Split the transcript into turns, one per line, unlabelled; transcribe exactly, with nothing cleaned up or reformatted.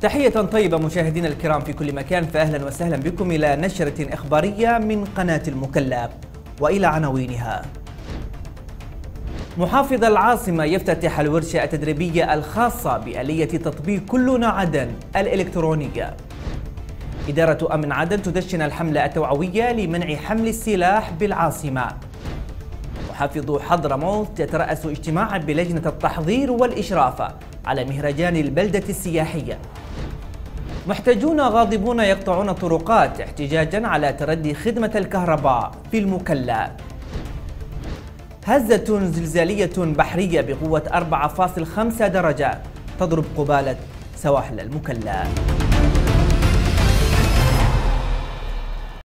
تحية طيبة مشاهدينا الكرام في كل مكان، فأهلا وسهلا بكم إلى نشرة إخبارية من قناة المكلا، وإلى عناوينها. محافظ العاصمة يفتتح الورشة التدريبية الخاصة بآلية تطبيق كلنا عدن الإلكترونية. إدارة أمن عدن تدشن الحملة التوعوية لمنع حمل السلاح بالعاصمة. محافظ حضرموت يترأس اجتماعا بلجنة التحضير والإشراف على مهرجان البلدة السياحية. محتجون غاضبون يقطعون الطرقات احتجاجا على تردي خدمة الكهرباء في المكلا. هزة زلزالية بحرية بقوة أربعة فاصلة خمسة درجة تضرب قبالة سواحل المكلا.